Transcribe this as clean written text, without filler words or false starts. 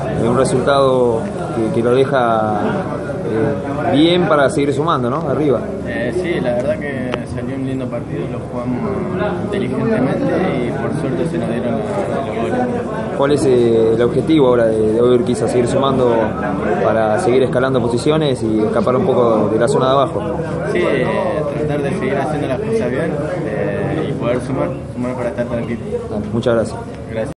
un resultado que lo deja bien para seguir sumando, ¿no? Arriba. Sí, la verdad que salió un lindo partido, lo jugamos inteligentemente y por suerte se nos dieron los goles. ¿Cuál es el objetivo ahora de Urquiza? ¿Seguir sumando para seguir escalando posiciones y escapar un poco de la zona de abajo? Sí, tratar de seguir haciendo las cosas bien y poder sumar para estar tranquilo. Muchas gracias. Gracias.